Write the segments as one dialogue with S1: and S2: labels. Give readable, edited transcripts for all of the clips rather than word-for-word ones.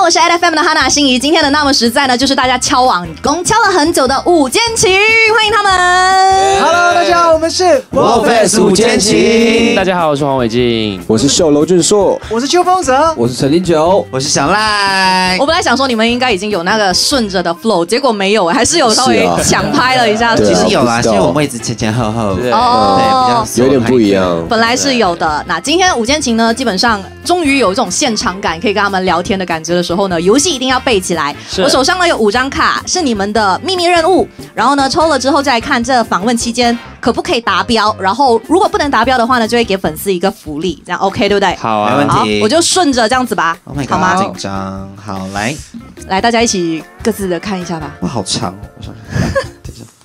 S1: 我是 8FM 的哈娜心怡。今天的那么实在呢，就是大家敲网公敲了很久的五间情，欢迎他们。
S2: Hello， 大家好，我们是
S3: Wolfest 五间情。
S4: 大家好，我是黄伟晋，
S3: 我是秀楼俊硕，
S2: 我是邱风泽，
S3: 我是陈林九，
S5: 我是小赖。
S1: 我本来想说你们应该已经有那个顺着的 flow， 结果没有，还是有稍微抢拍了一下。
S5: 其实有啦，因为我们位置前前后后，对，比
S1: 较
S3: 有点不一样。
S1: 本来是有的。那今天五间情呢，基本上终于有这种现场感，可以跟他们聊天的感觉的时候呢，游戏一定要背起来。我手上呢有5张卡，是你们的秘密任务。然后呢，抽了之后再来看这访问期间可不可以达标。然后如果不能达标的话呢，就会给粉丝一个福利，这样 OK 对不对？
S4: 好啊，
S5: 没问题。
S1: 我就顺着这样子吧，
S5: Oh my God，
S1: 好吗？
S5: 紧张，好来，
S1: 大家一起各自的看一下吧。
S5: 哇，好长哦，我想等一下。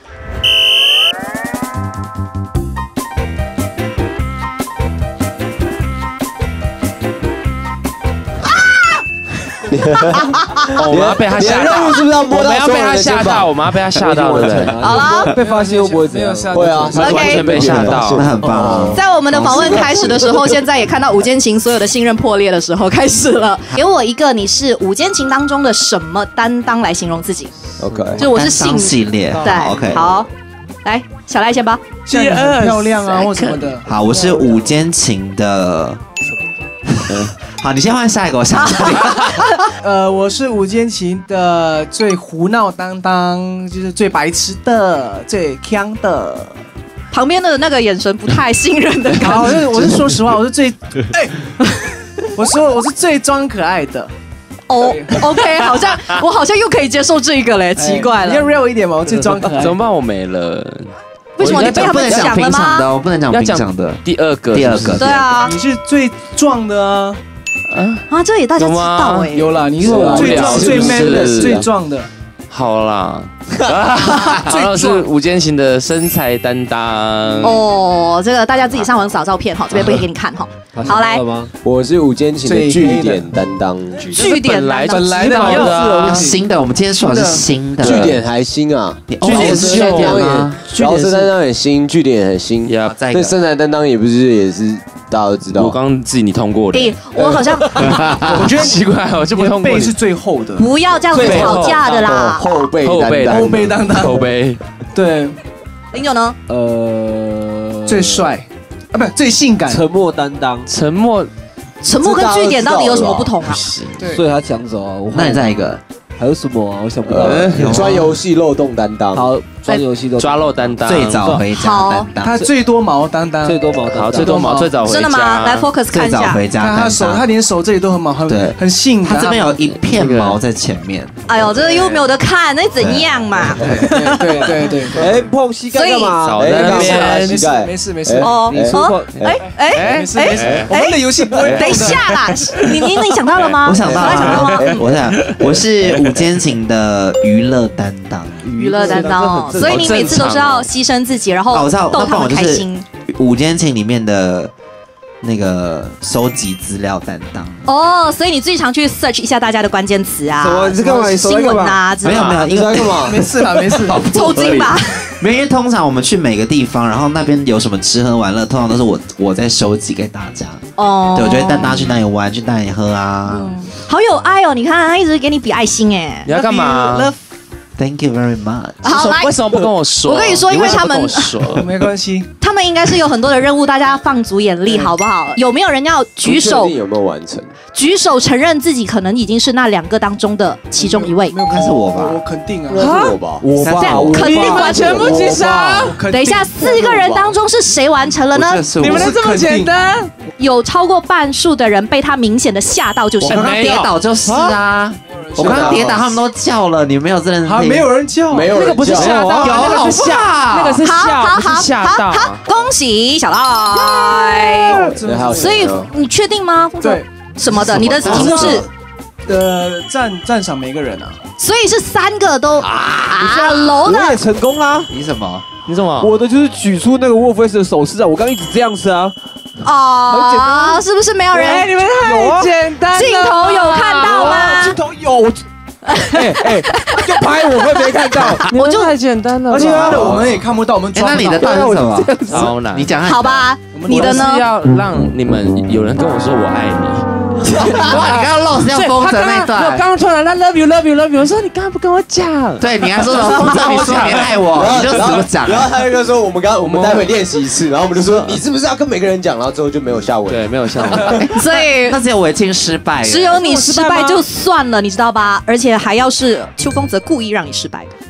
S4: 我们要被他吓到，
S3: 是不是要摸到？
S4: 我们要被他吓到，我们要被他吓到，对不对？
S1: 好了，
S3: 被发现又不会怎样？会啊，
S4: 完全被吓到，
S5: 那很棒。
S1: 在我们的访问开始的时候，现在也看到五间情所有的信任破裂的时候开始了。给我一个你是五间情当中的什么担当来形容自己
S3: ？OK，
S1: 就我是性
S5: 系列，
S1: 对
S5: ，OK，
S1: 好，来小赖先吧。
S2: 像你很漂亮啊，或什么的。
S5: 好，我是五间情的。好，你先换下一个，我想想。
S2: 我是五间情的最胡闹担当，就是最白痴的、最强的。
S1: 旁边的那个眼神不太信任的感
S2: 好，
S1: 觉。
S2: 我是说实话，我是最，我是最装可爱的。
S1: 哦 ，OK， 我好像又可以接受这个嘞，奇怪了。
S2: 你要 real 一点嘛，我最装可爱。
S4: 怎么办？我没了。
S1: 为什么你被他们抢了吗？
S5: 我不能讲平常的，
S4: 第二个。
S1: 对啊，
S2: 你是最壮的啊。
S1: 啊，这也大家知道哎。
S2: 有啦，你是最壮、最 man 的、最壮的。
S4: 好啦，好是五间情的身材担当。
S1: 哦，这个大家自己上网找照片哈，这边不会给你看哈。好来，
S3: 我是五间情的据点担当。
S1: 据点
S4: 本来的
S5: 新的，我们今天说的是新的。
S3: 据点还新啊，
S5: 据点是据点吗？
S3: 角色担当很新，据点很新。对，身材担当也不是也是。大家都知道，
S4: 我刚刚自己你通过的，
S1: 我好像，
S2: 我觉得
S4: 奇怪，我就不通过。
S2: 背是最厚的，
S1: 不要这样子吵架的啦。
S3: 后背担当，
S4: 后背。
S2: 对，
S1: 林九呢？
S2: 最帅啊，不，最性感。
S3: 沉默担当，
S4: 沉默
S1: 跟据点到底有什么不同啊？
S3: 所以他抢走啊。
S5: 那你再一个。
S3: 还有什么啊？我想不到。钻游戏漏洞担当，好，钻游戏漏
S4: 抓漏担当，
S5: 最早回家担当，
S2: 他最多毛担当，
S3: 最多毛担当，
S4: 最多毛，最早回家。
S1: 真的吗？来 focus 看一下。
S5: 最早回家，
S2: 他连手这里都很毛，很性感。
S5: 他这边有一片毛在前面。
S1: 哎呦，这个又没有得看，那怎样嘛？
S2: 对。
S3: 哎，碰膝盖干嘛？
S4: 少在那边，
S2: 膝盖，没事。
S1: 哦，
S2: 没事。我们的游戏不会。
S1: 等一下啦，你想到了吗？
S5: 我想到了，我是五间情的娱乐担当，
S1: 哦，所以你每次都是要牺牲自己，然后逗他们开心。
S5: 五间情里面的那个收集资料担当
S1: 哦，所以你最常去 search 一下大家的关键词啊，
S3: 什么？你是干嘛？
S1: 新闻啊？
S5: 没有，
S3: 因为干嘛？
S2: 没事啦，
S1: 抽筋吧。
S5: 因为通常我们去每个地方，然后那边有什么吃喝玩乐，通常都是我在收集给大家。哦，对，我就会带大家去哪里玩，去哪里喝啊。
S1: 好有爱哦！你看他一直给你比爱心哎。
S4: 你要干嘛
S5: ？Thank you very much。
S1: 好，
S4: 为什么不跟我说？
S1: 我跟你说，因为他们
S2: 没关系，
S1: 他们应该是有很多的任务，大家放足眼力，好不好？有没有人要举手？
S3: 有没有完成？
S1: 举手承认自己可能已经是那2个当中的其中一位。
S2: 没有，
S5: 那是我吧？
S2: 我肯定啊，
S3: 是我吧？
S1: 我肯定完全不举手。等一下，4个人当中是谁完成了呢？
S2: 你们能这么简单？
S1: 有超过半数的人被他明显的吓到，就是
S5: 我刚刚跌倒就是啊。我刚刚跌倒，他们都叫了，你没有真的听？
S2: 没有人叫，
S3: 没有人
S4: 那个不是吓到，那个是吓，那个是吓到。
S1: 好，恭喜小赖。所以你确定吗？
S2: 对，
S1: 什么的？你的题目是？
S2: 赞赏每个人啊。
S1: 所以是3个都楼的。
S3: 我也成功啦。
S5: 你什么？
S3: 我的就是举出那个Wolfest的手势啊！我刚一直这样子啊。
S1: 哦，是不是没有人？
S2: 你们太简单了，
S1: 镜头有看到吗？
S2: 镜头有，
S3: 就拍我会没看到，
S1: 我就
S4: 太简单了，
S2: 而且我们也看不到，我们
S5: 那你的到底是什么？
S4: 超难，
S5: 你讲
S1: 好吧，你的呢？
S4: 要让你们有人跟我说我爱你。
S5: 哇，你刚刚漏是要风筝那段。
S4: 我刚刚突然他 love you， 我说你刚刚不跟我讲。
S5: 对，你还说什么风筝？你说你爱我，你就死不讲。
S3: 然后他就说我们待会练习一次，然后我们就说你是不是要跟每个人讲？然后之后就没有下文。
S4: 对，没有下文。
S1: 所以
S5: 那只有伟清失败，
S1: 只有你失败就算了，你知道吧？而且还要是邱公子故意让你失败的。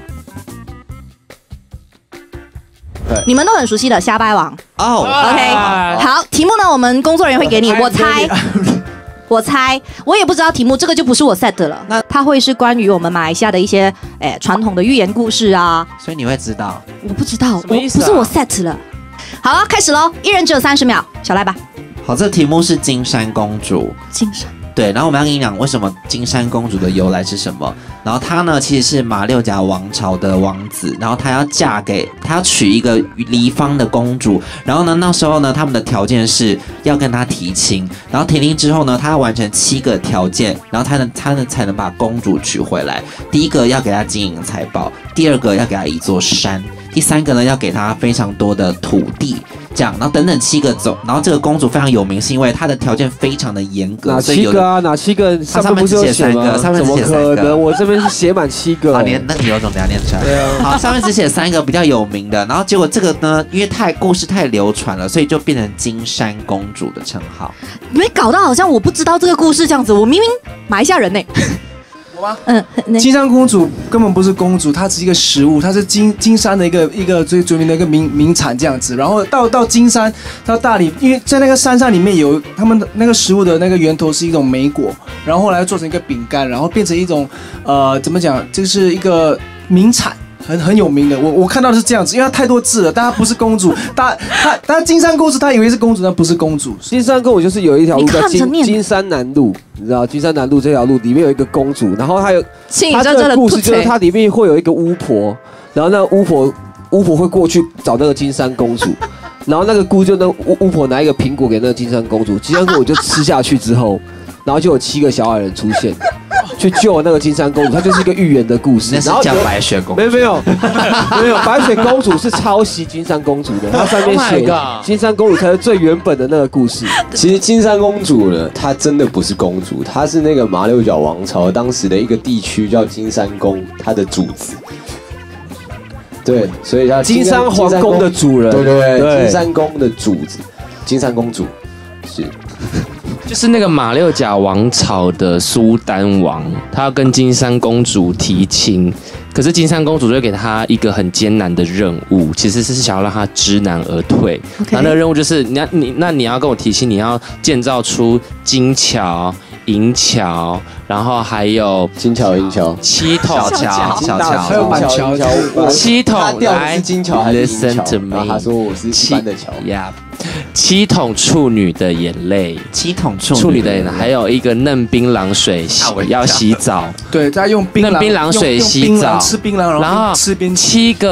S1: 你们都很熟悉的瞎掰王
S5: 哦
S1: ，OK， 好，题目呢，我们工作人员会给你，我猜，我也不知道题目，这个就不是我 set 的了。那它会是关于我们马来西亚的一些传统的寓言故事啊。
S5: 所以你会知道？
S1: 我不知道，
S4: 什么意思啊？
S1: 不是我 set 了。好了，开始喽，一人只有30秒，小赖吧。
S5: 好，这题目是金山公主。
S1: 金山。
S5: 对，然后我们要跟你讲为什么金山公主的由来是什么。然后她呢，其实是马六甲王朝的王子，然后她要娶一个离方的公主。然后呢，那时候呢，他们的条件是要跟她提亲，然后提亲之后呢，她要完成7个条件，然后她才能把公主娶回来。第一个要给她金银财宝，第二个要给她一座山，第3个呢要给她非常多的土地。这样，然后等等7个走，然后这个公主非常有名，是因为她的条件非常的严格。
S6: 哪7个啊？哪7个？
S5: 上面只写3个，上面只写3个。
S6: 怎么可能？我这边是写满7个。
S5: 好，那你有种等下念出来。对啊。好，上面只写3个比较有名的，然后结果这个呢，因为故事太流传了，所以就变成金山公主的称号。
S1: 没搞到好像我不知道这个故事这样子，我明明马来西亚人呢。
S2: 金山公主根本不是公主，她只是一个食物，她是金山的一个最著名的一个名产这样子。然后到金山到大理，因为在那个山上里面有他们的那个食物的那个源头是一种莓果，然后后来做成一个饼干，然后变成一种怎么讲，这是一个名产。很有名的，我看到的是这样子，因为它太多字了，但它不是公主，她金山公主，她以为是公主，但不是公主。
S6: 金山公主就是有一条路叫金山南路，你知道金山南路这条路里面有一个公主，然后她这个故事就是它里面会有一个巫婆，然后那巫婆会过去找那个金山公主，然后那个巫婆拿一个苹果给那个金山公主，金山公主就吃下去之后，然后就有7个小矮人出现。去救那个金山公主，它就是一个寓言的故事。
S5: 那是叫白雪公主？
S6: 没有，白雪公主是抄袭金山公主的，它上面写金山公主才是最原本的那个故事。
S3: 其实金山公主呢，她真的不是公主，她是那个马六甲王朝当时的一个地区叫金山宫，她的主子。对，所以她
S6: 金山皇宫的主人，
S3: 对，金山宫的主子，金山公主是。
S4: 就是那个马六甲王朝的苏丹王，他要跟金山公主提亲，可是金山公主就给他一个很艰难的任务，其实是想要让他知难而退。然后那个任务就是你要跟我提亲，你要建造出金桥、银桥，然后还有
S3: 金桥、银桥、
S4: 7桶
S2: 桥，还有板桥
S4: ，7桶
S3: 来金桥还是银桥？
S4: Listen to me，
S3: 他说我是一般的桥。
S4: 7桶处女的眼泪
S5: ，7桶
S4: 处女的眼泪，还有一个嫩槟榔水要洗澡。
S2: 对，他用
S4: 嫩槟榔水洗澡，
S2: 吃槟榔，然后吃边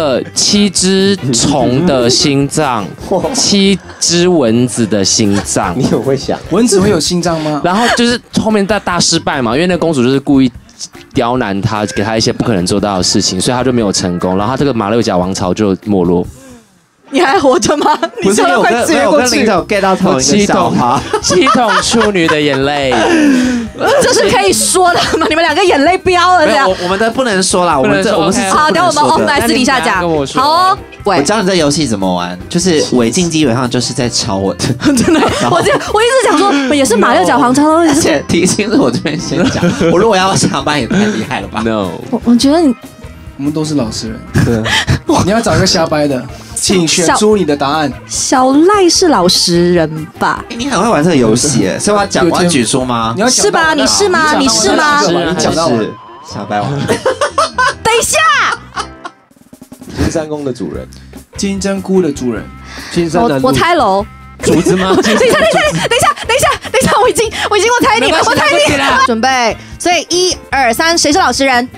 S4: 7只虫的心脏，7只蚊子的心脏。
S3: 你很会想，
S2: 蚊子会有心脏吗？
S4: 然后就是后面大失败嘛，因为那公主就是故意刁难他，给他一些不可能做到的事情，所以他就没有成功。然后他这个马六甲王朝就没落。
S1: 你还活着吗？
S5: 不是，我跟林总 get 到同一个笑话。
S4: 7桶处女的眼泪，
S1: 这是可以说的吗？你们2个眼泪飙了这样。
S5: 我们的不能说啦，我们是
S1: 好，等我们来私底下讲。好哦，
S5: 我教你这游戏怎么玩，就是违禁基本上就是在抄我的，
S1: 真的。我一直想说，也是马六甲皇朝，
S5: 而且提醒是我这边先讲。我如果要上班也太厉害了吧
S4: ？No，
S1: 我觉得
S2: 我们都是老实人，对，你要找一个瞎掰的。请选出你的答案。
S1: 小赖是老实人吧？
S5: 你很会玩这个游戏，所以我要举出吗？
S1: 是吧？你是吗？你是吗？
S2: 你讲到了，
S5: 小白王。
S1: 等一下，
S3: 金山宫的主人，
S2: 金针菇的主人，
S6: 金山南路。
S1: 我猜楼。
S4: 竹子吗？
S1: 等一下，我已经我猜你了，我猜你了。准备，所以1、2、3，谁是老实人？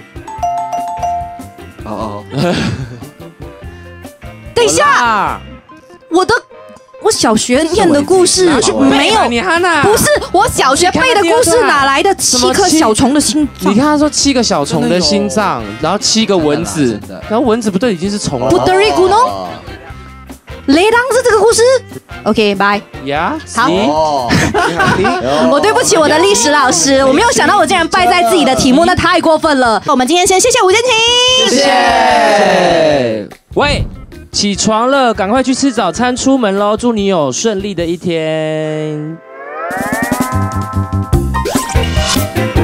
S1: 等一下，我小学念的故事没有，不是我小学背的故事哪来的7颗小虫的心脏？
S4: 你看他说7个小虫的心脏，然后7个蚊子，然后蚊子不对已经是虫了。
S1: 不得瑞古喏， 雷当是这个故事 ？OK， 拜。
S4: 呀，
S1: 好。我对不起我的历史老师，我没有想到我竟然败在自己的题目，那太过分了。我们今天先谢谢吴建廷，
S4: 谢谢。喂，起床了，赶快去吃早餐，出门喽！祝你有顺利的一天。